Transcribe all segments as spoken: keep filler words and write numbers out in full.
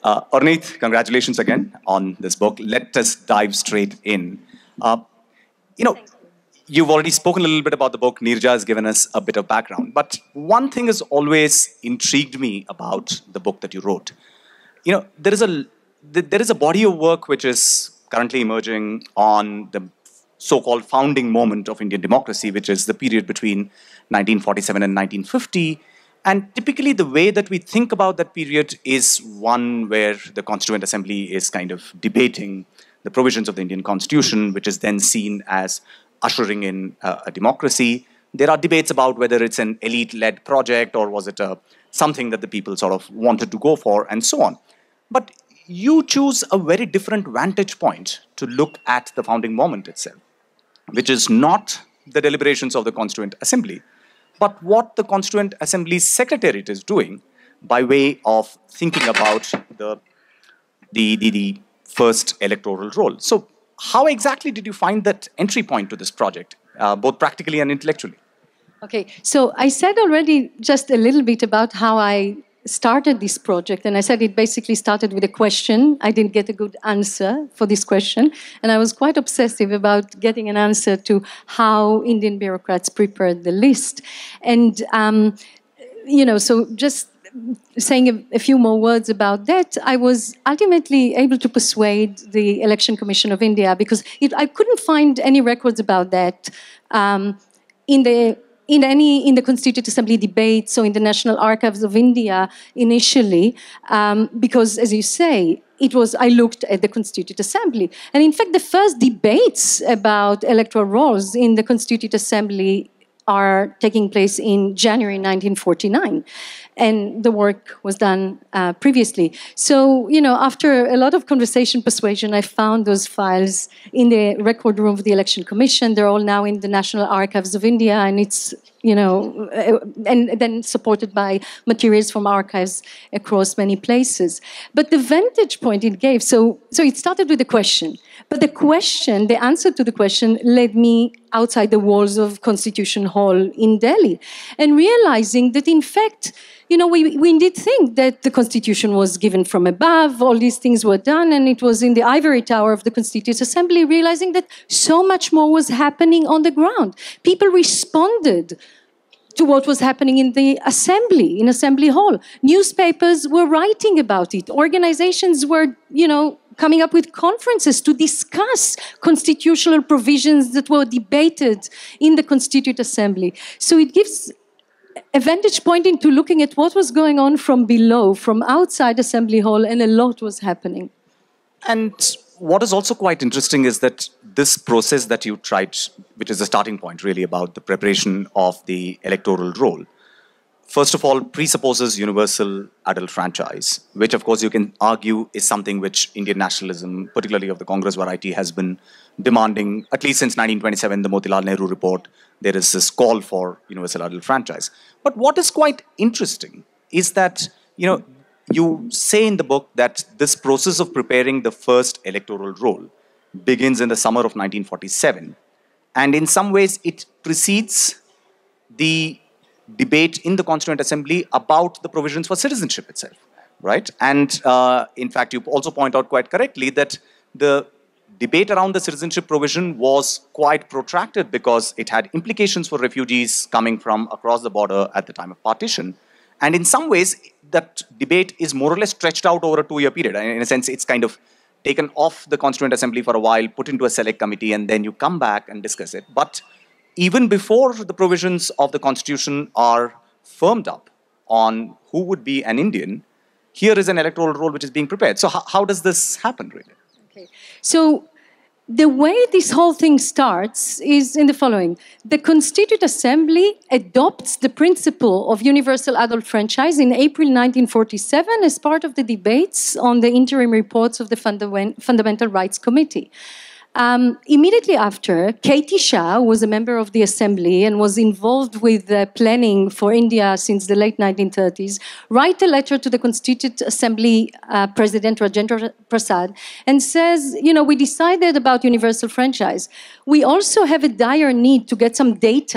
Uh, Orneet, congratulations again on this book. Let us dive straight in. Uh, you know, you've already spoken a little bit about the book. Neerja has given us a bit of background. But one thing has always intrigued me about the book that you wrote. You know, there is a there is a body of work which is currently emerging on the so-called founding moment of Indian democracy, which is the period between nineteen forty-seven and nineteen fifty. And typically the way that we think about that period is one where the Constituent Assembly is kind of debating the provisions of the Indian Constitution, which is then seen as ushering in uh, a democracy. There are debates about whether it's an elite-led project or was it a, something that the people sort of wanted to go for, and so on. But you choose a very different vantage point to look at the founding moment itself, which is not the deliberations of the Constituent Assembly, but what the Constituent Assembly's Secretariat is doing by way of thinking about the, the, the, the first electoral roll. So how exactly did you find that entry point to this project, uh, both practically and intellectually? Okay, so I said already just a little bit about how I started this project, and I said it basically started with a question. I didn't get a good answer for this question, and I was quite obsessive about getting an answer to how Indian bureaucrats prepared the list. And, um, you know, so just saying a, a few more words about that, I was ultimately able to persuade the Election Commission of India, because it, I couldn't find any records about that um, in the in any, in the Constituent Assembly debates or in the National Archives of India initially, um, because, as you say, it was, I looked at the Constituent Assembly. And in fact, the first debates about electoral rolls in the Constituent Assembly are taking place in January nineteen forty-nine. And the work was done uh, previously. So, you know, after a lot of conversation, persuasion, I found those files in the record room of the Election Commission. They're all now in the National Archives of India, and it's, you know, and then supported by materials from archives across many places. But the vantage point it gave, so, so it started with a question. But the question, the answer to the question led me outside the walls of Constitution Hall in Delhi, and realizing that, in fact, you know, we, we indeed think that the Constitution was given from above, all these things were done, and it was in the ivory tower of the Constituent Assembly, realizing that so much more was happening on the ground. People responded to what was happening in the assembly, in Assembly Hall. Newspapers were writing about it. Organizations were, you know, coming up with conferences to discuss constitutional provisions that were debated in the Constituent Assembly. So it gives a vantage point into looking at what was going on from below, from outside Assembly Hall, and a lot was happening. And what is also quite interesting is that this process that you tried, which is the starting point really about the preparation of the electoral roll, first of all, presupposes universal adult franchise, which of course you can argue is something which Indian nationalism, particularly of the Congress variety, has been demanding, at least since nineteen twenty-seven, the Motilal Nehru report. There is this call for universal adult franchise. But what is quite interesting is that, you know, you say in the book that this process of preparing the first electoral roll begins in the summer of nineteen forty-seven. And in some ways, it precedes the debate in the Constituent Assembly about the provisions for citizenship itself, right? And uh, in fact, you also point out quite correctly that the debate around the citizenship provision was quite protracted because it had implications for refugees coming from across the border at the time of partition. And in some ways, that debate is more or less stretched out over a two-year period. And in a sense, it's kind of taken off the Constituent Assembly for a while, put into a select committee, and then you come back and discuss it. But even before the provisions of the Constitution are firmed up on who would be an Indian, here is an electoral roll which is being prepared. So how, how does this happen, really? Okay. So the way this whole thing starts is in the following. The Constituent Assembly adopts the principle of universal adult franchise in April nineteen forty-seven as part of the debates on the interim reports of the Funda- Fundamental Rights Committee. Um, immediately after, Katie Shah was a member of the Assembly and was involved with uh, planning for India since the late nineteen thirties, write a letter to the Constituent Assembly uh, President Rajendra Prasad and says, you know, we decided about universal franchise. We also have a dire need to get some data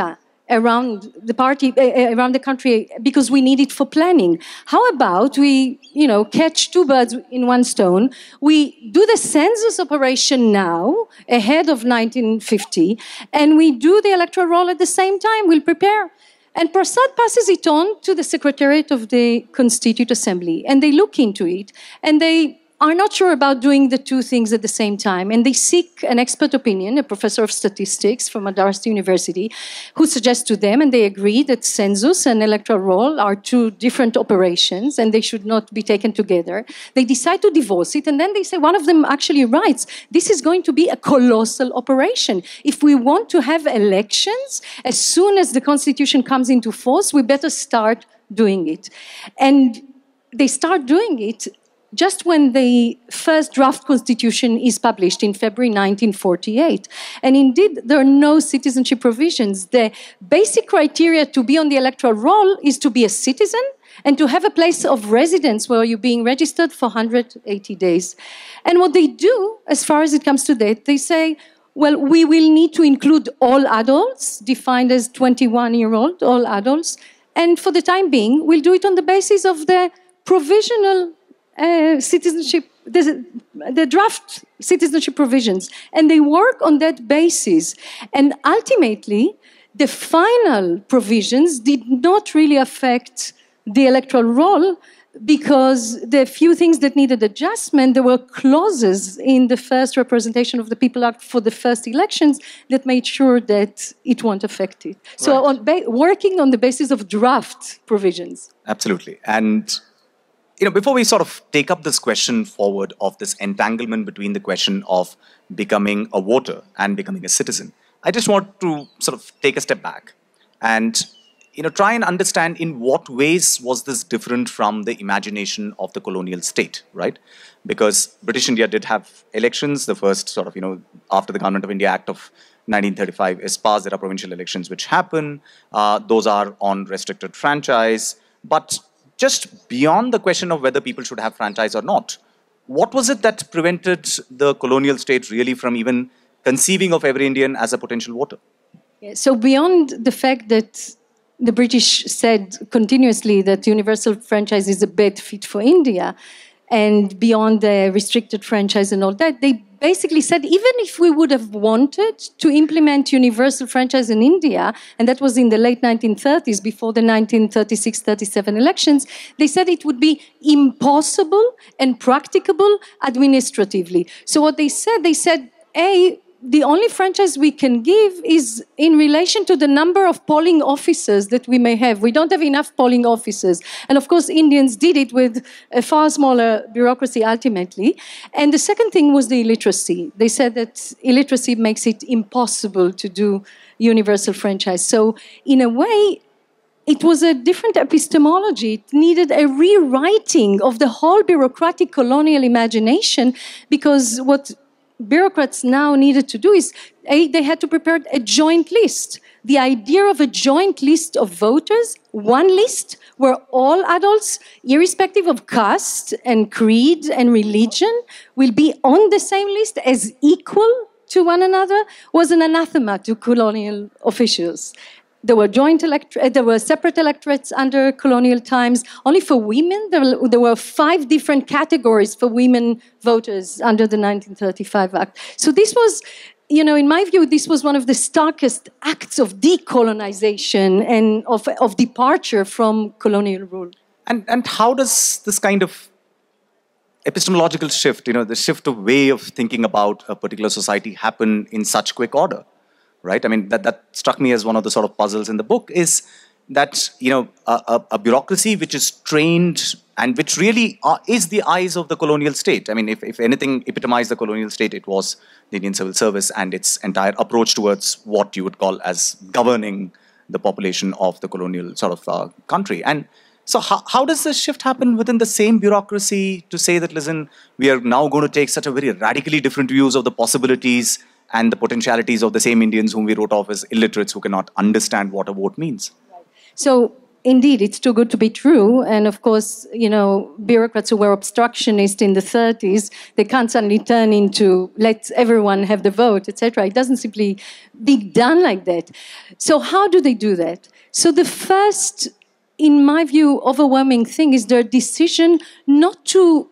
around the party, uh, around the country, because we need it for planning. How about we, you know, catch two birds in one stone? We do the census operation now, ahead of nineteen fifty, and we do the electoral roll at the same time. We'll prepare. And Prasad passes it on to the Secretariat of the Constituent Assembly, and they look into it, and they are not sure about doing the two things at the same time. And they seek an expert opinion, a professor of statistics from Madras University, who suggests to them, and they agree that census and electoral roll are two different operations and they should not be taken together. They decide to divorce it, and then they say, one of them actually writes, this is going to be a colossal operation. If we want to have elections, as soon as the Constitution comes into force, we better start doing it. And they start doing it just when the first draft constitution is published in February nineteen forty-eight. And indeed, there are no citizenship provisions. The basic criteria to be on the electoral roll is to be a citizen and to have a place of residence where you're being registered for one hundred eighty days. And what they do, as far as it comes to that, they say, well, we will need to include all adults, defined as twenty-one-year-old, all adults, and for the time being, we'll do it on the basis of the provisional Uh, citizenship, the, the draft citizenship provisions, and they work on that basis. And ultimately, the final provisions did not really affect the electoral roll because the few things that needed adjustment, there were clauses in the first Representation of the People Act for the first elections that made sure that it won't affect it. So Right. on ba- working on the basis of draft provisions. Absolutely. And you know, before we sort of take up this question forward of this entanglement between the question of becoming a voter and becoming a citizen, I just want to sort of take a step back and, you know, try and understand in what ways was this different from the imagination of the colonial state, right? Because British India did have elections. The first sort of, you know, after the Government of India Act of nineteen thirty-five is passed, there are provincial elections which happen. Uh, those are on restricted franchise. But just beyond the question of whether people should have franchise or not, what was it that prevented the colonial state really from even conceiving of every Indian as a potential voter? Yeah, so beyond the fact that the British said continuously that universal franchise is a bad fit for India, and beyond the restricted franchise and all that, they basically said even if we would have wanted to implement universal franchise in India, and that was in the late nineteen thirties, before the nineteen thirty-six thirty-seven elections, they said it would be impossible and practicable administratively. So what they said, they said, A, the only franchise we can give is in relation to the number of polling officers that we may have. We don't have enough polling officers. And of course, Indians did it with a far smaller bureaucracy ultimately. And the second thing was the illiteracy. They said that illiteracy makes it impossible to do universal franchise. So in a way, it was a different epistemology. It needed a rewriting of the whole bureaucratic colonial imagination, because what bureaucrats now needed to do is, A, they had to prepare a joint list. The idea of a joint list of voters, one list where all adults, irrespective of caste and creed and religion, will be on the same list as equal to one another, was an anathema to colonial officials. There were joint electorates, there were separate electorates under colonial times. Only for women, there were, there were five different categories for women voters under the nineteen thirty-five Act. So this was, you know, in my view, this was one of the starkest acts of decolonization and of, of departure from colonial rule. And, and how does this kind of epistemological shift, you know, the shift of way of thinking about a particular society happen in such quick order? Right? I mean, that, that struck me as one of the sort of puzzles in the book, is that, you know, a, a, a bureaucracy which is trained and which really are, is the eyes of the colonial state. I mean, if, if anything epitomized the colonial state, it was the Indian Civil Service and its entire approach towards what you would call as governing the population of the colonial sort of uh, country. And so how, how does this shift happen within the same bureaucracy to say that, listen, we are now going to take such a very radically different views of the possibilities and the potentialities of the same Indians whom we wrote off as illiterates who cannot understand what a vote means? So indeed, it's too good to be true. And of course, you know, bureaucrats who were obstructionist in the thirties, they can't suddenly turn into let everyone have the vote, et cetera. It doesn't simply be done like that. So how do they do that? So the first, in my view, overwhelming thing is their decision not to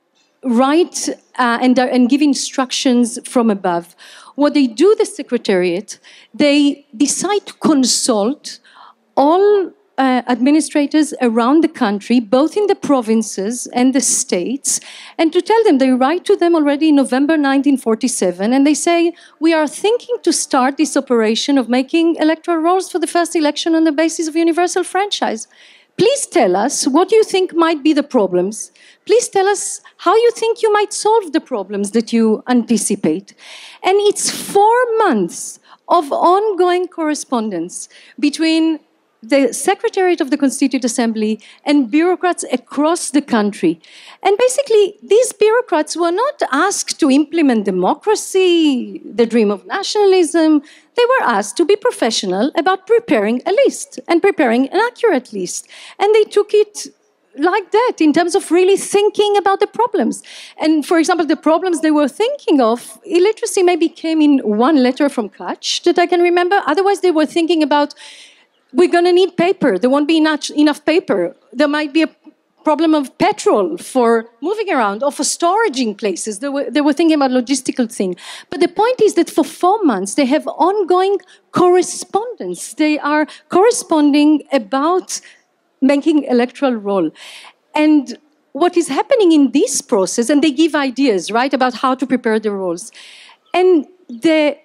write uh, and, and give instructions from above. What they do, the Secretariat, they decide to consult all uh, administrators around the country, both in the provinces and the states, and to tell them, they write to them already in November nineteen forty-seven, and they say, we are thinking to start this operation of making electoral rolls for the first election on the basis of universal franchise. Please tell us what you think might be the problems. Please tell us how you think you might solve the problems that you anticipate. And it's four months of ongoing correspondence between the Secretariat of the Constituent Assembly and bureaucrats across the country. And basically, these bureaucrats were not asked to implement democracy, the dream of nationalism. They were asked to be professional about preparing a list and preparing an accurate list. And they took it like that in terms of really thinking about the problems. And for example, the problems they were thinking of, illiteracy maybe came in one letter from Kutch that I can remember. Otherwise, they were thinking about, we're going to need paper. There won't be enough, enough paper. There might be a problem of petrol for moving around or for storaging places. They were, they were thinking about logistical things. But the point is that for four months, they have ongoing correspondence. They are corresponding about making electoral roll. And what is happening in this process, and they give ideas, right, about how to prepare the rolls. And the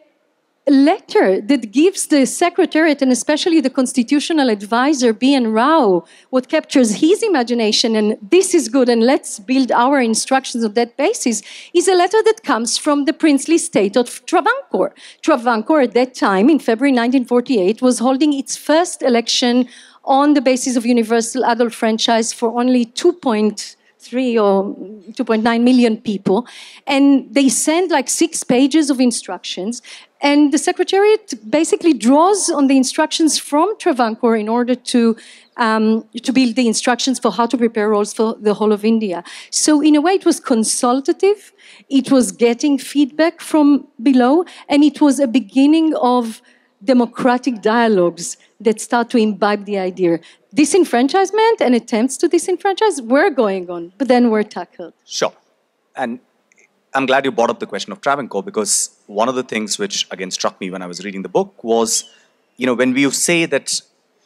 letter that gives the Secretariat, and especially the constitutional advisor, B N Rao, what captures his imagination, and this is good, and let's build our instructions on that basis, is a letter that comes from the princely state of Travancore. Travancore, at that time, in February nineteen forty-eight, was holding its first election on the basis of universal adult franchise for only two point three or two point nine million people. And they send like six pages of instructions. And the Secretariat basically draws on the instructions from Travancore in order to, um, to build the instructions for how to prepare rolls for the whole of India. So in a way, it was consultative. It was getting feedback from below. And it was a beginning of democratic dialogues that start to imbibe the idea. Disenfranchisement and attempts to disenfranchise were going on, but then were tackled. Sure. And I'm glad you brought up the question of Travancore, because one of the things which, again, struck me when I was reading the book was, you know, when we say that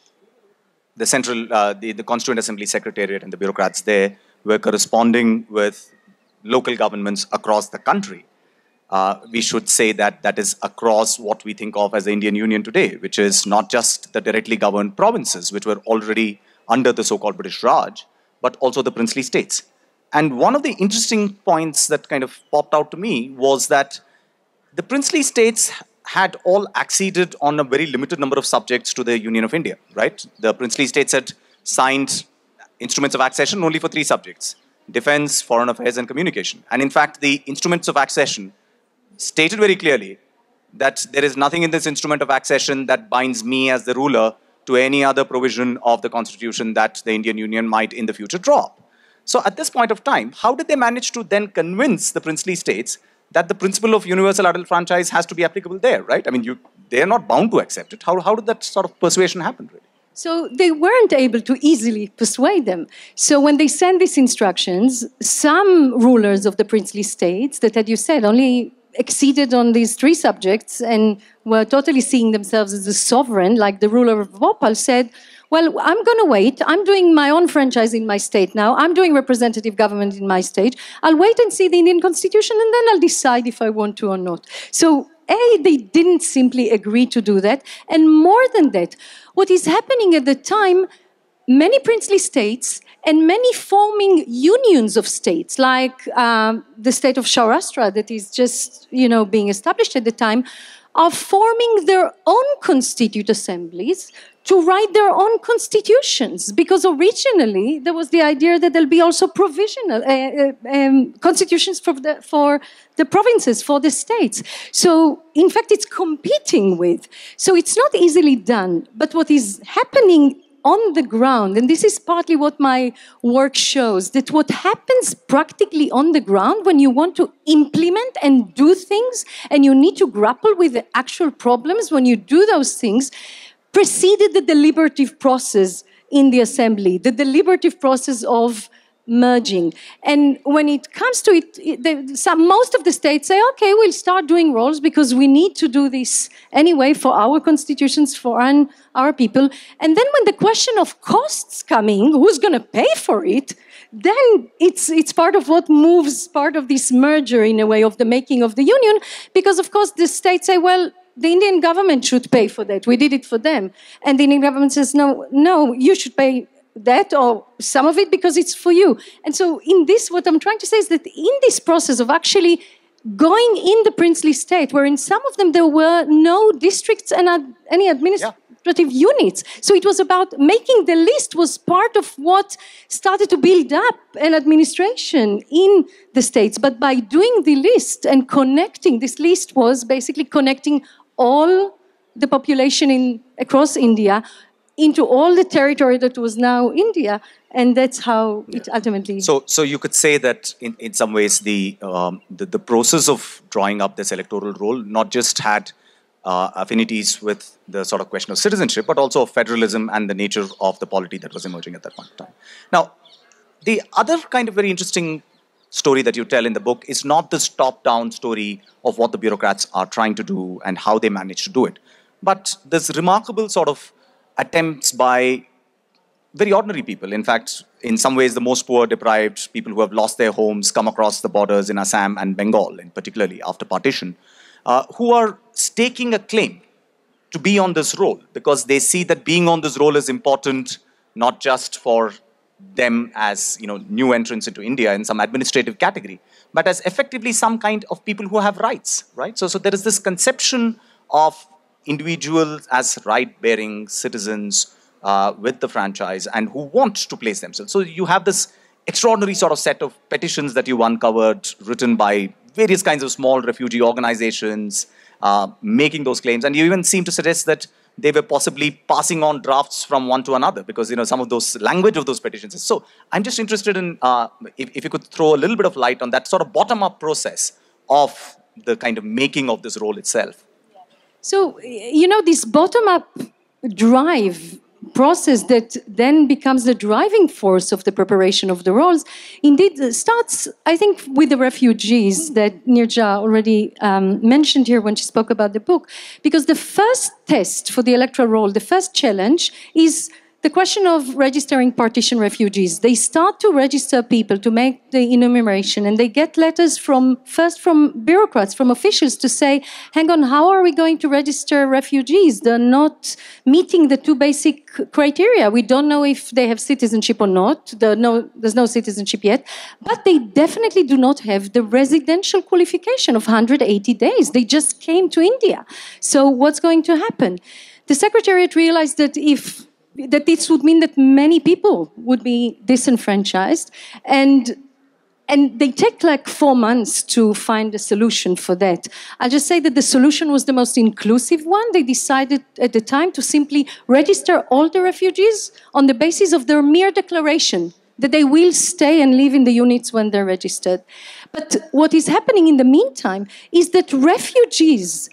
the central, uh, the, the Constituent Assembly Secretariat and the bureaucrats there were corresponding with local governments across the country, Uh, we should say that that is across what we think of as the Indian Union today, which is not just the directly governed provinces, which were already under the so-called British Raj, but also the princely states. And one of the interesting points that kind of popped out to me was that the princely states had all acceded on a very limited number of subjects to the Union of India, right? The princely states had signed instruments of accession only for three subjects: defense, foreign affairs, and communication. And in fact, the instruments of accession stated very clearly that there is nothing in this instrument of accession that binds me as the ruler to any other provision of the constitution that the Indian Union might in the future draw up. So at this point of time, how did they manage to then convince the princely states that the principle of universal adult franchise has to be applicable there, right? I mean, you, they are not bound to accept it. How, how did that sort of persuasion happen, really? So they weren't able to easily persuade them. So when they sent these instructions, some rulers of the princely states that, as you said, only exceeded on these three subjects and were totally seeing themselves as a sovereign, like the ruler of Bhopal, said, well, I'm going to wait. I'm doing my own franchise in my state now. I'm doing representative government in my state. I'll wait and see the Indian constitution, and then I'll decide if I want to or not. So, A, they didn't simply agree to do that. And more than that, what is happening at the time, many princely states and many forming unions of states, like um, the state of Saurashtra that is just, you know, being established at the time, are forming their own constituent assemblies to write their own constitutions. Because originally there was the idea that there'll be also provisional uh, uh, um, constitutions for the, for the provinces, for the states. So, in fact, it's competing with. So it's not easily done. But what is happening on the ground, and this is partly what my work shows, that what happens practically on the ground when you want to implement and do things, and you need to grapple with the actual problems when you do those things, preceded the deliberative process in the assembly, the deliberative process of merging. And when it comes to it, it the, some, most of the states say, okay, we'll start doing roles because we need to do this anyway for our constitutions, for our, our people. And then when the question of costs coming, who's going to pay for it, then it's, it's part of what moves part of this merger in a way of the making of the union, because of course the states say, well, the Indian government should pay for that. We did it for them. And the Indian government says, no, no, you should pay that or some of it because it's for you. And so in this, what I'm trying to say is that in this process of actually going in the princely state, where in some of them there were no districts and ad- any administrative yeah. units. So it was about making the list was part of what started to build up an administration in the states. But by doing the list and connecting, this list was basically connecting all the population in across India into all the territory that was now India, and that's how it ultimately... So so you could say that in, in some ways the, um, the, the process of drawing up this electoral roll not just had uh, affinities with the sort of question of citizenship, but also of federalism and the nature of the polity that was emerging at that point in time. Now, the other kind of very interesting story that you tell in the book is not this top-down story of what the bureaucrats are trying to do and how they manage to do it, but this remarkable sort of attempts by very ordinary people. In fact, in some ways, the most poor, deprived, people who have lost their homes, come across the borders in Assam and Bengal, and particularly after partition, uh, who are staking a claim to be on this roll because they see that being on this roll is important, not just for them as, you know, new entrants into India in some administrative category, but as effectively some kind of people who have rights, right? So, so there is this conception of individuals as right-bearing citizens uh, with the franchise and who want to place themselves. So you have this extraordinary sort of set of petitions that you uncovered, written by various kinds of small refugee organizations, uh, making those claims. And you even seem to suggest that they were possibly passing on drafts from one to another because, you know, some of those language of those petitions. So I'm just interested in, uh, if, if you could throw a little bit of light on that sort of bottom-up process of the kind of making of this role itself. So, you know, this bottom-up drive process that then becomes the driving force of the preparation of the roles, indeed starts, I think, with the refugees that Nirja already um, mentioned here when she spoke about the book. Because the first test for the electoral roll, the first challenge, is the question of registering partition refugees. They start to register people to make the enumeration, and they get letters from, first from bureaucrats, from officials to say, hang on, how are we going to register refugees? They're not meeting the two basic criteria. We don't know if they have citizenship or not. There no, there's no citizenship yet. But they definitely do not have the residential qualification of one hundred eighty days. They just came to India. So what's going to happen? The Secretariat realized that if that this would mean that many people would be disenfranchised, and and they take like four months to find a solution for that. I'll just say that the solution was the most inclusive one. They decided at the time to simply register all the refugees on the basis of their mere declaration that they will stay and live in the units when they're registered. But what is happening in the meantime is that refugees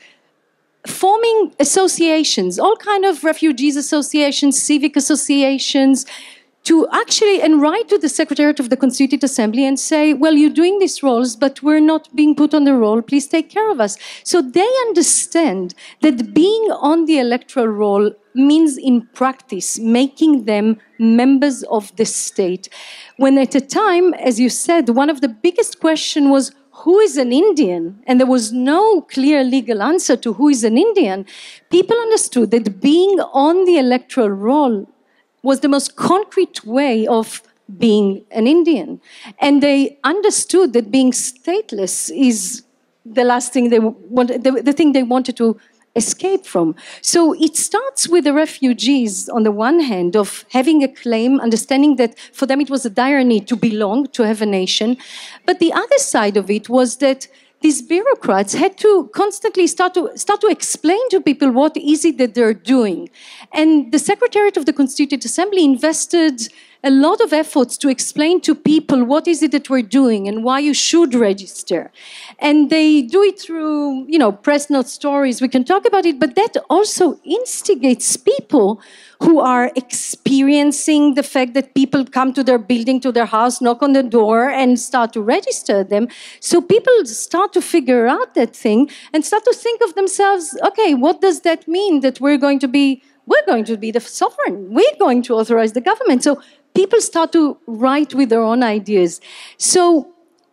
forming associations, all kind of refugees associations, civic associations, to actually and write to the Secretariat of the Constituent Assembly and say, well, you're doing these roles, but we're not being put on the roll. Please take care of us. So they understand that being on the electoral roll means in practice making them members of the state. When at the time, as you said, one of the biggest questions was, who is an Indian? And there was no clear legal answer to who is an Indian. People understood that being on the electoral roll was the most concrete way of being an Indian. And they understood that being stateless is the last thing they wanted, the, the thing they wanted to escape from. So it starts with the refugees, on the one hand, of having a claim, understanding that for them it was a dire need to belong, to have a nation. But the other side of it was that these bureaucrats had to constantly start to start to explain to people what is it that they're doing. And the Secretariat of the Constituent Assembly invested a lot of efforts to explain to people what is it that we're doing and why you should register. And they do it through, you know, press note stories. We can talk about it, but that also instigates people who are experiencing the fact that people come to their building, to their house, knock on the door, and start to register them. So people start to figure out that thing and start to think of themselves, okay, what does that mean that we're going to be, we're going to be the sovereign, we're going to authorize the government. So people start to write with their own ideas. So,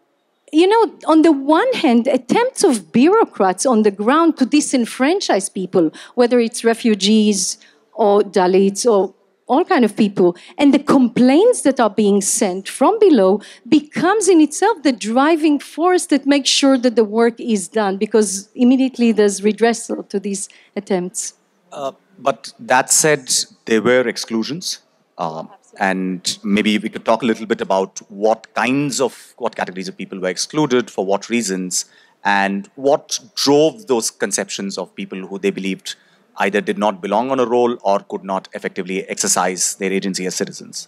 you know, on the one hand, attempts of bureaucrats on the ground to disenfranchise people, whether it's refugees or Dalits or all kind of people, and the complaints that are being sent from below becomes in itself the driving force that makes sure that the work is done, because immediately there's redressal to these attempts. Uh, but that said, there were exclusions. Uh, and maybe we could talk a little bit about what kinds of, what categories of people were excluded, for what reasons, and what drove those conceptions of people who they believed either did not belong on a roll or could not effectively exercise their agency as citizens.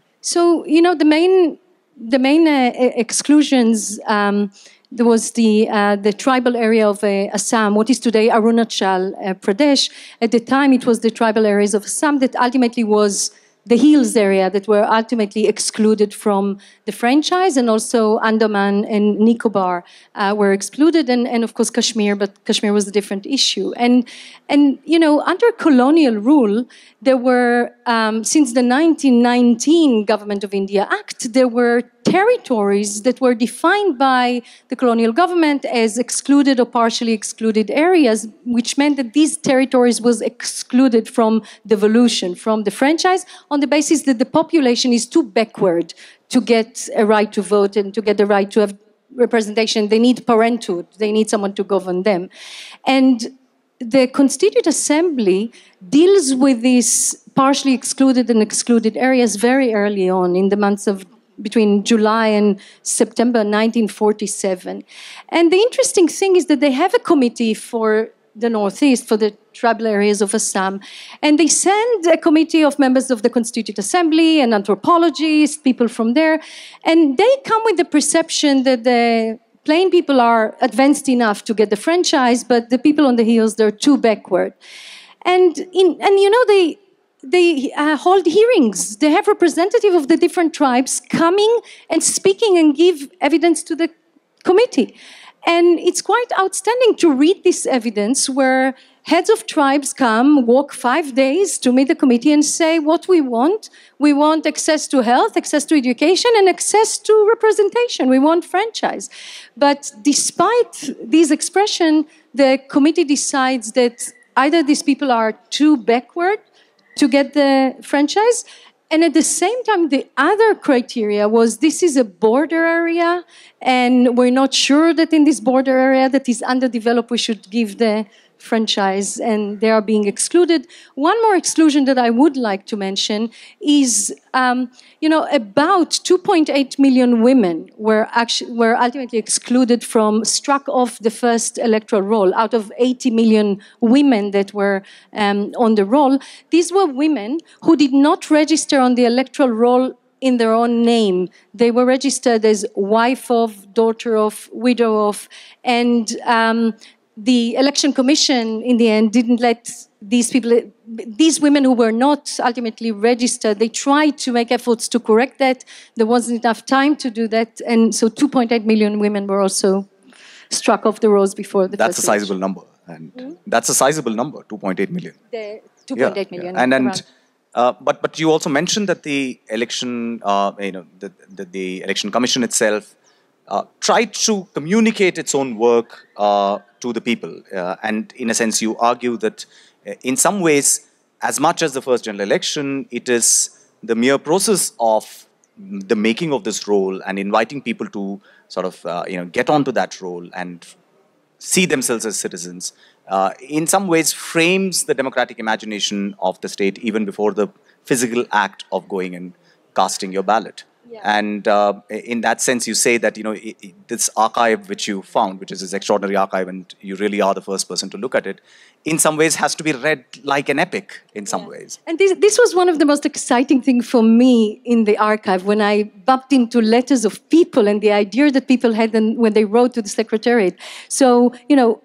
So, you know, the main, the main uh, exclusions, um, there was the, uh, the tribal area of uh, Assam, what is today Arunachal uh, Pradesh. At the time, it was the tribal areas of Assam that ultimately was the hills area that were ultimately excluded from the franchise, and also Andaman and Nicobar uh, were excluded, and, and of course Kashmir, but Kashmir was a different issue. And, and you know, under colonial rule, there were, um, since the nineteen nineteen Government of India Act, there were territories that were defined by the colonial government as excluded or partially excluded areas, which meant that these territories was excluded from devolution, from the franchise, on the basis that the population is too backward to get a right to vote and to get the right to have representation. They need parenthood. They need someone to govern them. And the Constituent Assembly deals with these partially excluded and excluded areas very early on, in the months of between July and September nineteen forty-seven. And the interesting thing is that they have a committee for the Northeast, for the tribal areas of Assam, and they send a committee of members of the Constituent Assembly and anthropologists, people from there, and they come with the perception that the plain people are advanced enough to get the franchise, but the people on the hills, they're too backward. And, in, and you know, they, they uh, hold hearings. They have representatives of the different tribes coming and speaking and give evidence to the committee. And it's quite outstanding to read this evidence where heads of tribes come, walk five days to meet the committee and say what we want. We want access to health, access to education, and access to representation. We want franchise. But despite these expressions, the committee decides that either these people are too backward to get the franchise, and at the same time, the other criteria was this is a border area, and we're not sure that in this border area that is underdeveloped, we should give the franchise, and they are being excluded. One more exclusion that I would like to mention is, um, you know, about two point eight million women were actually were ultimately excluded from, struck off the first electoral roll out of eighty million women that were um, on the roll. These were women who did not register on the electoral roll in their own name. They were registered as wife of, daughter of, widow of, and um, the Election Commission, in the end, didn't let these people, these women who were not ultimately registered, they tried to make efforts to correct that. There wasn't enough time to do that. And so two point eight million women were also struck off the rolls before the That's first a sizable election. number. And mm-hmm. that's a sizable number, two point eight million. The two point eight yeah, million. Yeah. And, and uh, but, but you also mentioned that the election, uh, you know, the, the, the Election Commission itself uh, tried to communicate its own work uh, to the people. Uh, and in a sense, you argue that uh, in some ways, as much as the first general election, it is the mere process of the making of this role and inviting people to sort of, uh, you know, get onto that role and see themselves as citizens, uh, in some ways frames the democratic imagination of the state even before the physical act of going and casting your ballot. Yeah. And uh, in that sense, you say that, you know, it, it, this archive which you found, which is this extraordinary archive, and you really are the first person to look at it, in some ways has to be read like an epic in some yeah. ways. And this, this was one of the most exciting things for me in the archive, when I bumped into letters of people and the idea that people had when they wrote to the Secretariat. So, you know,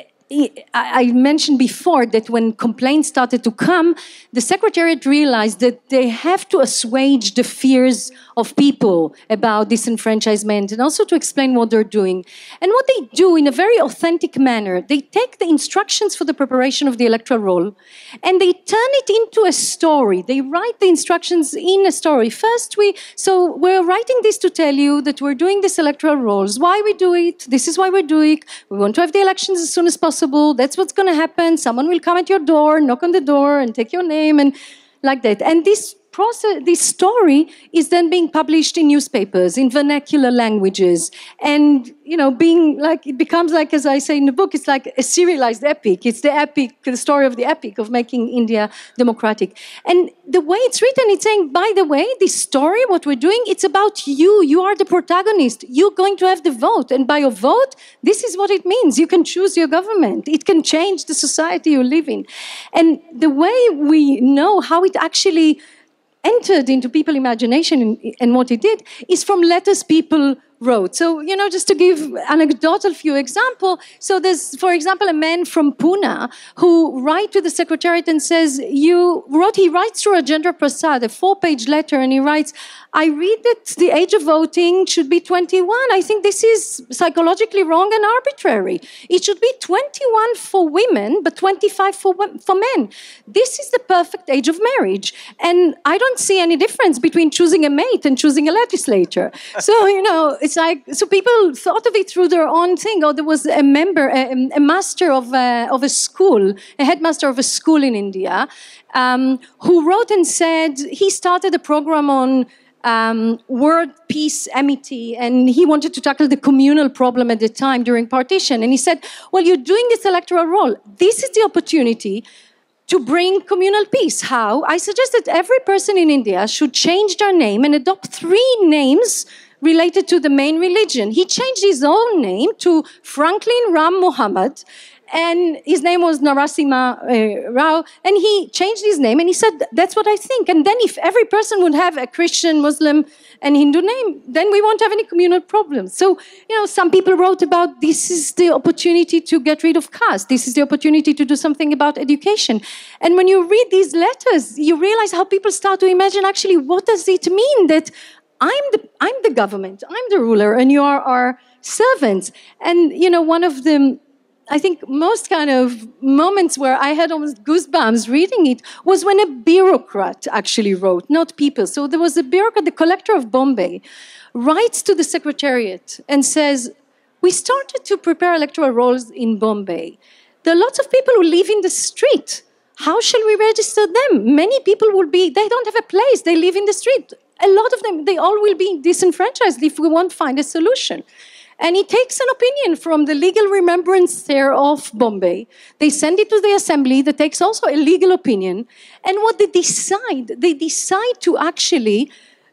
I mentioned before that when complaints started to come, the Secretariat realized that they have to assuage the fears of people about disenfranchisement and also to explain what they're doing. And what they do in a very authentic manner, they take the instructions for the preparation of the electoral roll and they turn it into a story. They write the instructions in a story. First, we, so we're writing this to tell you that we're doing this electoral rolls, why we do it, this is why we're doing it, we want to have the elections as soon as possible. That's what's going to happen. Someone will come at your door, knock on the door, and take your name, and like that. And this process, this story is then being published in newspapers, in vernacular languages, and you know, being like it becomes like, as I say in the book, it's like a serialized epic. It's the epic, the story of the epic of making India democratic. And the way it's written, it's saying, by the way, this story, what we're doing, it's about you. You are the protagonist. You're going to have the vote, and by your vote, this is what it means. You can choose your government. It can change the society you live in. And the way we know how it actually entered into people's imagination and, and what it did is from letters people wrote. So, you know, just to give anecdotal few example, so there's, for example, a man from Pune who writes to the Secretariat and says, you wrote, he writes to Rajendra Prasad, a four-page letter, and he writes, I read that the age of voting should be twenty-one. I think this is psychologically wrong and arbitrary. It should be twenty-one for women, but twenty-five for, for men. This is the perfect age of marriage. And I don't see any difference between choosing a mate and choosing a legislator. So, you know, it's like, so people thought of it through their own thing. Or there was a member, a, a master of a, of a school, a headmaster of a school in India, um, who wrote and said he started a program on Um, world peace, amity, and he wanted to tackle the communal problem at the time during partition. And he said, well, you're doing this electoral roll. This is the opportunity to bring communal peace. How? I suggest that every person in India should change their name and adopt three names related to the main religion. He changed his own name to Franklin Ram Muhammad, and his name was Narasimha uh, Rao, and he changed his name, and he said, that's what I think. And then if every person would have a Christian, Muslim, and Hindu name, then we won't have any communal problems. So, you know, some people wrote about this is the opportunity to get rid of caste. This is the opportunity to do something about education. And when you read these letters, you realize how people start to imagine, actually, what does it mean that I'm the, I'm the government, I'm the ruler, and you are our servants. And, you know, one of the, I think, most kind of moments where I had almost goosebumps reading it was when a bureaucrat actually wrote, not people. So there was a bureaucrat, the collector of Bombay, writes to the Secretariat and says, we started to prepare electoral rolls in Bombay. There are lots of people who live in the street. How shall we register them? Many people will be, they don't have a place, they live in the street. A lot of them, they all will be disenfranchised if we won't find a solution. And he takes an opinion from the legal remembrance there of Bombay. They send it to the assembly that takes also a legal opinion. And what they decide, they decide to actually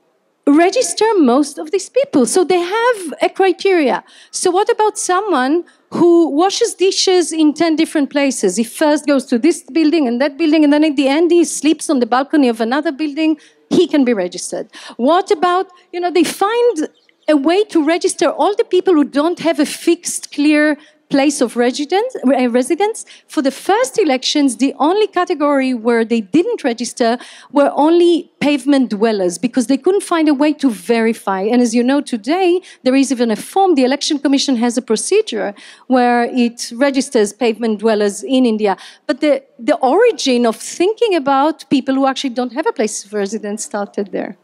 register most of these people. So they have a criteria. So what about someone who washes dishes in ten different places? He first goes to this building and that building, and then at the end he sleeps on the balcony of another building. He can be registered. What about, you know, they find a way to register all the people who don't have a fixed, clear place of residence. residence. For the first elections, the only category where they didn't register were only pavement dwellers, because they couldn't find a way to verify. And as you know, today, there is even a form, the Election Commission has a procedure where it registers pavement dwellers in India. But the, the origin of thinking about people who actually don't have a place of residence started there.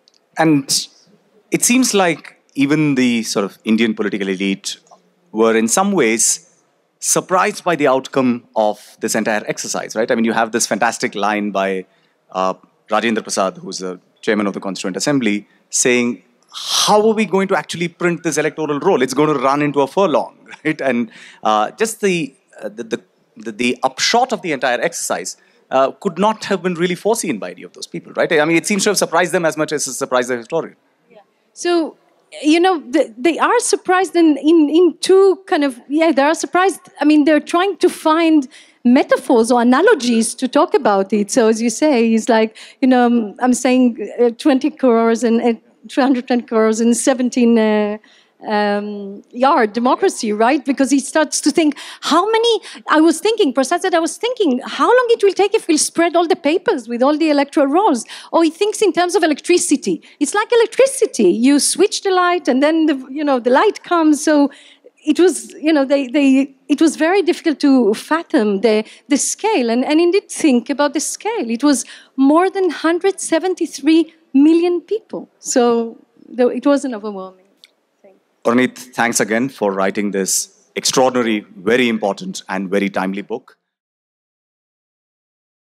And it seems like even the sort of Indian political elite were in some ways surprised by the outcome of this entire exercise, right? I mean, you have this fantastic line by uh, Rajendra Prasad, who's the chairman of the Constituent Assembly, saying, how are we going to actually print this electoral roll? It's going to run into a furlong, right? And uh, just the, uh, the, the, the upshot of the entire exercise uh, could not have been really foreseen by any of those people, right? I mean, it seems to have surprised them as much as it surprised the historian. So, you know, the, they are surprised in, in, in two kind of, yeah, they are surprised. I mean, they're trying to find metaphors or analogies to talk about it. So, as you say, it's like, you know, I'm saying uh, twenty crores and uh, three hundred ten crores and seventeen uh, um, yard democracy, right? Because he starts to think, how many, I was thinking, Prasad said, I was thinking, how long it will take if we'll spread all the papers with all the electoral rolls? Or he thinks in terms of electricity. It's like electricity. You switch the light and then, the, you know, the light comes. So it was, you know, they, they, it was very difficult to fathom the, the scale and, and indeed think about the scale. It was more than one hundred seventy-three million people. So it wasn't overwhelming. Ornit, thanks again for writing this extraordinary, very important and very timely book.